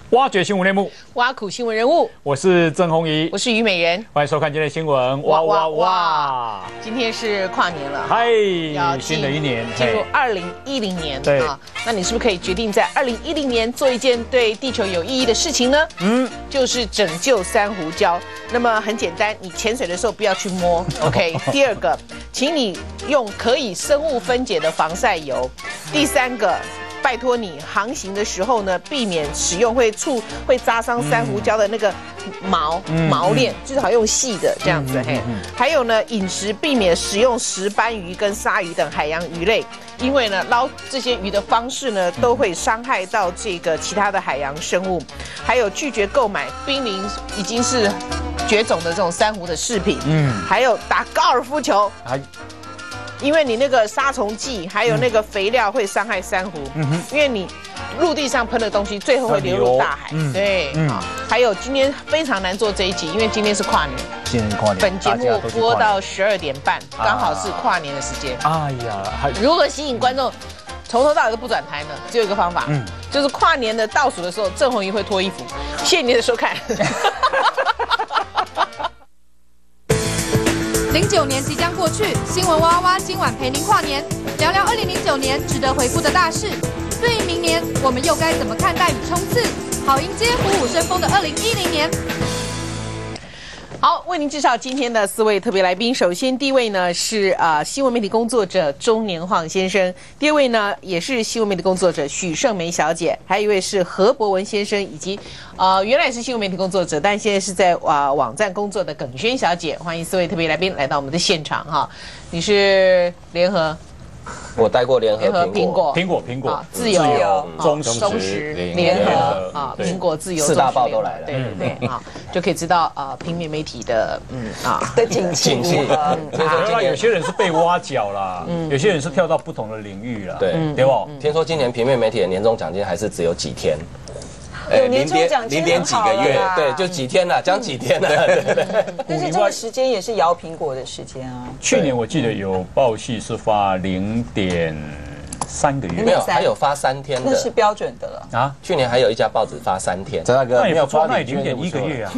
挖掘新闻内幕， 挖苦新闻人物， 我是郑弘仪， 我是虞美人， 欢迎收看今天的新闻。哇哇哇！ 今天是跨年了， 嗨， 要新的一年进入2010年， 对啊，那你是不是可以决定在2010年做一件对地球有意义的事情呢？就是拯救珊瑚礁。那么很简单，你潜水的时候不要去摸 ，OK。第二个，请你用可以生物分解的防晒油。第三个，拜托你航行的时候呢，避免使用会扎伤珊瑚礁的那个毛链，最好用细的这样子。嘿，还有呢，饮食避免食用石斑鱼跟鲨鱼等海洋鱼类，因为呢，捞这些鱼的方式呢，都会伤害到这个其他的海洋生物。还有拒绝购买濒临已经是绝种的这种珊瑚的饰品。还有打高尔夫球。因为你那个杀虫剂还有那个肥料会伤害珊瑚，因为你陆地上喷的东西最后会流入大海。对，还有今天非常难做这一集，因为今天是跨年。 今天跨年， 本节目播到12点半，刚好是跨年的时间。哎呀，如何吸引观众从头到尾都不转台呢？只有一个方法，就是跨年的倒数的时候，郑弘仪会脱衣服。谢谢你的收看。 09年即将过去，新闻哇哇哇今晚陪您跨年，聊聊2009年值得回顾的大事。对于明年，我们又该怎么看待与冲刺，好迎接虎虎生风的2010年？ 好，为您介绍今天的4位特别来宾。首先，第一位呢是新闻媒体工作者钟年晃先生，第二位呢也是新闻媒体工作者许胜梅小姐，还有一位是何博文先生，以及原来是新闻媒体工作者，但现在是在网站工作的耿轩小姐。欢迎4位特别来宾来到我们的现场哈。你是联合？ 我待过联合苹果、 自由、 中时、联合啊，苹果、自由 4大报都来了， 对对对，啊，就可以知道平面媒体的的景气。 有些人是被挖角啦，有些人是跳到不同的领域啦， 对不？ 听说今年平面媒体的年终奖金还是只有几天。 有年终奖金 0点几个月，对，就几天了，讲几天了。 但是这个时间也是摇苹果的时间啊。 去年我记得有报系是发0.3个月， 没有，还有发3天的， 那是标准的了啊。 去年还有一家报纸发3天， 那也不错，那也0.1个月啊。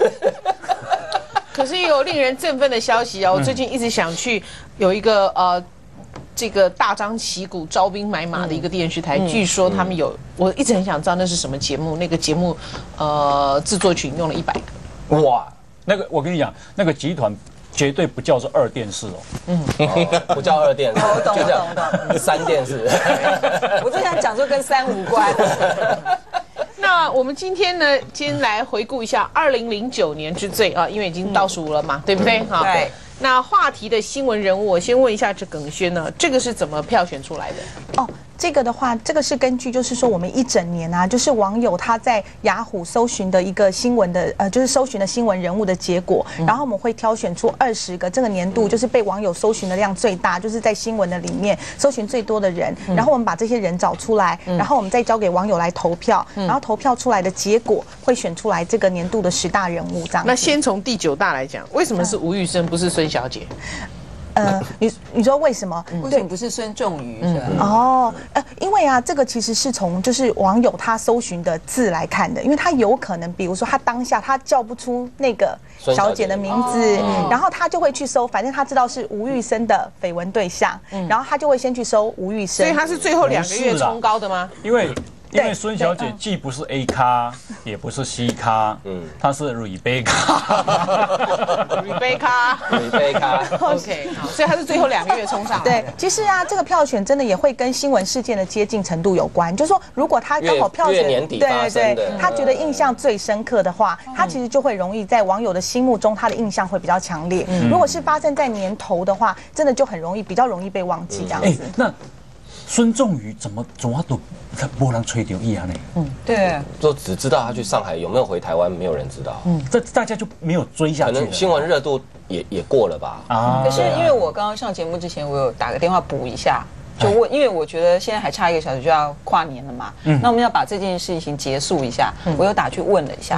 可是也有令人振奋的消息啊！我最近一直想去有一个这个大张旗鼓招兵买马的一个电视台，据说他们有，我一直很想知道那是什么节目。那个节目，制作群用了100个。 哇，那个我跟你讲，那个集团绝对不叫做2电视哦， 不叫2电视，就叫3电视。 我就想讲说跟3无关。 那我们今天呢，先来回顾一下2009年之最啊，因为已经倒数了嘛，对不对？哈， 对。 那话题的新闻人物，我先问一下这耿轩呢，这个是怎么票选出来的？ 哦，这个的话，这个是根据就是说我们一整年啊，就是网友他在雅虎搜寻的一个新闻的就是搜寻的新闻人物的结果，然后我们会挑选出20个这个年度就是被网友搜寻的量最大，就是在新闻的里面搜寻最多的人，然后我们把这些人找出来，然后我们再交给网友来投票，然后投票出来的结果会选出来这个年度的10大人物这样。 那先从第9大来讲，为什么是吴玉生不是孙小姐？ 你说为什么？ 为什么不是孙仲瑜？是吧？ 哦，因为啊，这个其实是从就是网友他搜寻的字来看的，因为他有可能，比如说他当下他叫不出那个小姐的名字，然后他就会去搜，反正他知道是吴玉生的绯闻对象，然后他就会先去搜吴玉生。 所以他是最后2个月冲高的吗？ 因为孙小姐既不是 A 咖，也不是 C 咖，她是瑞贝咖。 瑞贝咖。OK， 好，所以她是最后2个月冲上来。 对，其实啊，这个票选真的也会跟新闻事件的接近程度有关。就是说，如果他刚好票选年底发生的， 他觉得印象最深刻的话，他其实就会容易在网友的心目中，他的印象会比较强烈。如果是发生在年头的话，真的就比较容易被忘记这样子。 那孙仲瑜怎么都没人吹到一样呢？ 对， 就只知道他去上海，有没有回台湾，没有人知道。 这大家就没有追下去。 可能新闻热度也过了吧。 可是因为我刚刚上节目之前，我有打个电话补一下，就问，因为我觉得现在还差1个小时就要跨年了嘛，那我们要把这件事情结束一下，我有打去问了一下。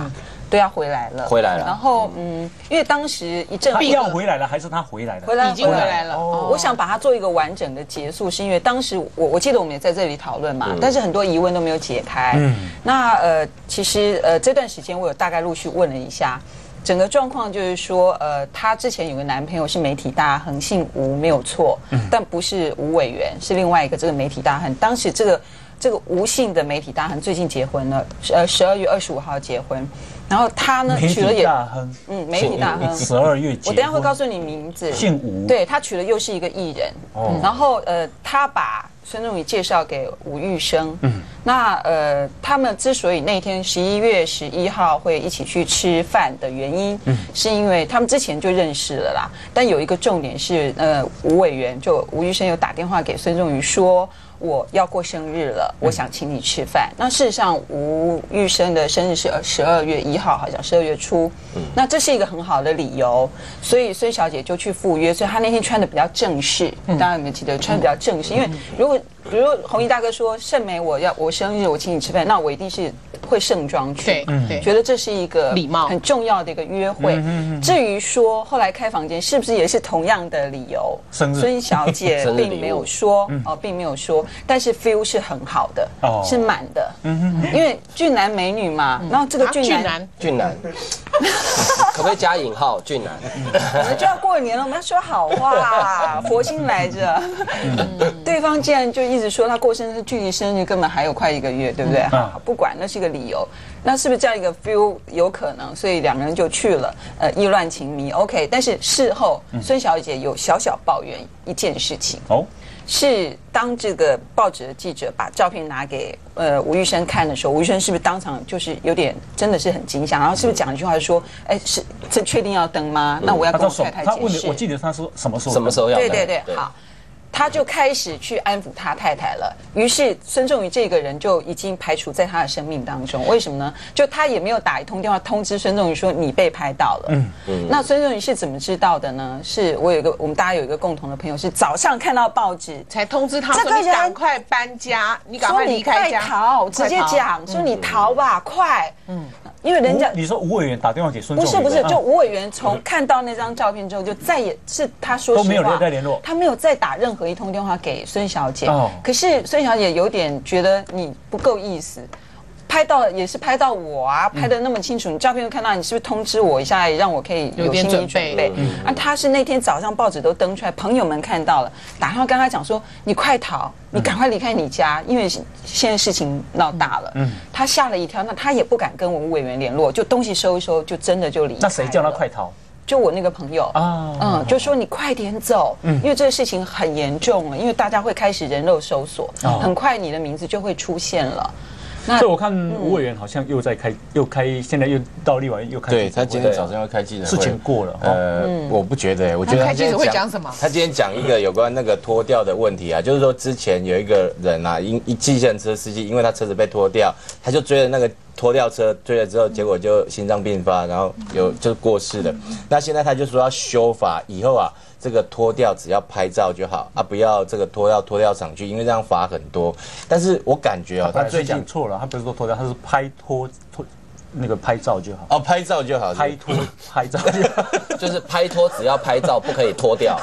对啊，回来了， 回来了。 然后因为当时一阵必要回来了还是他回来了？ 回来已经回来了。 我想把它做一个完整的结束，是因为当时我记得我们也在这里讨论嘛，但是很多疑问都没有解开。那其实这段时间我有大概陆续问了一下。整个状况就是说，她之前有个男朋友是媒体大亨，姓吴没有错，但不是吴委员，是另外一个这个媒体大亨。当时这个吴姓的媒体大亨最近结婚了，12月25号结婚。然后他呢娶了也媒体大亨 ，12月结婚。 我等一下会告诉你名字， 姓吴。 对，他娶了又是一个艺人。然后他把孙仲瑜介绍给吴玉生。那他们之所以那天11月11号会一起去吃饭的原因，是因为他们之前就认识了啦。但有一个重点是，吴委员就吴玉生有打电话给孙仲瑜说，我要过生日了，我想请你吃饭。那事实上，吴玉生的生日是12月1号，好像12月初。那这是一个很好的理由，所以孙小姐就去赴约。所以她那天穿的比较正式，大家有没有记得穿的比较正式？因为比如宏毅大哥说盛梅我生日我请你吃饭，那我一定是会盛装去，对，觉得这是一个礼貌很重要的一个约会。至于说后来开房间是不是也是同样的理由，孙小姐并没有说并没有说，但是 feel 是很好的，是满的，因为俊男美女嘛，然后这个俊男， 可不可以加引号俊男？ 我们就要过年了，我们要说好话，佛心来着。对方竟然就一直说他过生日，距离生日根本还有快1个月，对不对？不管，那是一个理由。那是不是这样一个 feel 有可能？所以两个人就去了，意乱情迷 ，OK。但是事后，孙小姐有小小抱怨一件事情。是当这个报纸的记者把照片拿给吴玉生看的时候，吴玉生是不是当场就是有点真的是很惊吓，然后是不是讲一句话说，是这确定要登吗？那我要跟我太太解释。 我记得他说什么时候要登？ 对，好。他就开始去安抚他太太了，于是孙仲瑜这个人就已经排除在他的生命当中。为什么呢？就他也没有打一通电话通知孙仲瑜说你被拍到了。那孙仲瑜是怎么知道的呢？是我们大家有一个共同的朋友，是早上看到报纸才通知他说你赶快搬家，你赶快离开家， 快逃，直接讲说你逃吧，快。因为人家你说吴委员打电话给孙仲瑜， 不是，就吴委员从看到那张照片之后，就再也是他说实话都没有再联络， 他没有再打任何一通电话给孙小姐。可是孙小姐有点觉得你不够意思，拍到也是拍到我啊，拍得那么清楚，你照片都看到，你是不是通知我一下，让我可以有心理准备？他是那天早上报纸都登出来，朋友们看到了，打电话跟他讲说你快逃。你赶快离开你家，因为现在事情闹大了。他吓了一跳，那他也不敢跟我们委员联络，就东西收一收，就真的就离开了。 那谁叫他快逃？ 就我那个朋友就说你快点走，因为这个事情很严重了，因为大家会开始人肉搜索，很快你的名字就会出现了。 所以我看吴委员好像又开，现在又到立法院又开。 对，他今天早上要开记者会。 事情过了。 我不觉得，我觉得开记者会讲什么？ 他今天讲一个有关那个脱掉的问题啊，就是说之前有一个人啊，计程车司机，因为他车子被脱掉，他就追了那个脱掉车，追了之后，结果就心脏病发，然后就过世了。那现在他就说要修法，以后啊。这个脱掉只要拍照就好啊，不要这个脱掉厂去，因为这样罚很多。但是我感觉啊， 他最近讲错了，他不是说脱掉，他是那个拍照就好。 拍照就好。 拍照就好， 就是拍拖只要拍照，不可以脱掉。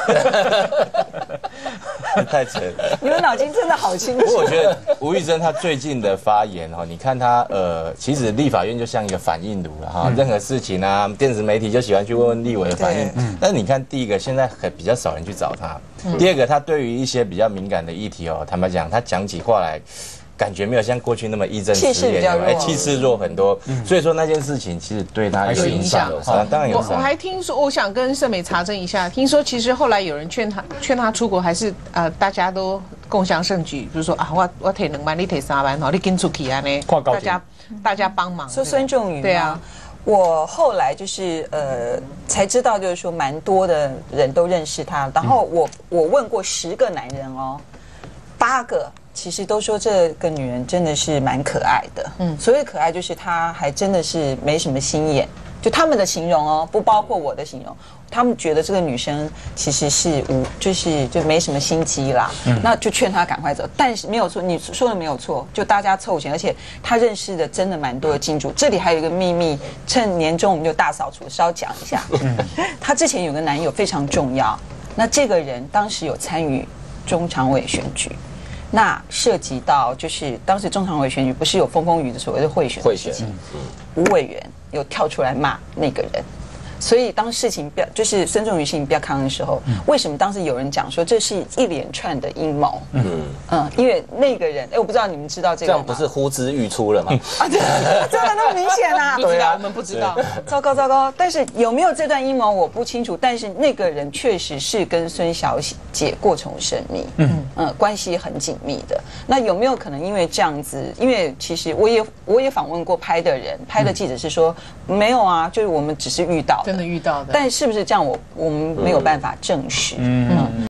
太扯了。 你们脑筋真的好清楚。 不过我觉得吴玉珍他最近的发言你看他其实立法院就像一个反应炉了哈，任何事情啊，电子媒体就喜欢去问立委的反应。但是你看，第一个现在比较少人去找他，第二个他对于一些比较敏感的议题坦白讲，他讲起话来。感觉没有像过去那么义正辞严，气势弱很多，所以说那件事情其实对他有影响，当然有。 我还听说，我想跟盛美查证一下，听说其实后来有人劝他出国，还是大家都共襄盛举，比如说我提2万，你提3万，你跟出去啊呢，大家帮忙。 说孙仲瑜， 对啊。 我后来就是才知道，就是说蛮多的人都认识他，然后我问过10个男人8个。其实都说这个女人真的是蛮可爱的，所谓可爱就是她还真的是没什么心眼， 就他们的形容哦，不包括我的形容。他们觉得这个女生其实是就没什么心机啦，那就劝她赶快走。但是没有错，你说的没有错，就大家凑钱，而且她认识的真的蛮多的金主。这里还有一个秘密，趁年终我们就大扫除，稍讲一下。她之前有个男友非常重要，那这个人当时有参与中常委选举。那涉及到就是当时中常委选举不是有风风雨的所谓的贿选的事情，吴委员有跳出来骂那个人，所以当事情就是孙仲瑜事情比较康的时候，为什么当时有人讲说这是一连串的阴谋？因为那个人，我不知道你们知道这个吗？ 这样不是呼之欲出了吗？ 真的那么明显啊？ 不知道，我们不知道。 糟糕糟糕！但是有没有这段阴谋我不清楚，但是那个人确实是跟孙小姐过从甚密，关系很紧密的。那有没有可能因为这样子？因为其实我也访问过拍的记者是说没有啊，就是我们只是遇到。真的遇到的，但是不是这样？我们没有办法证实。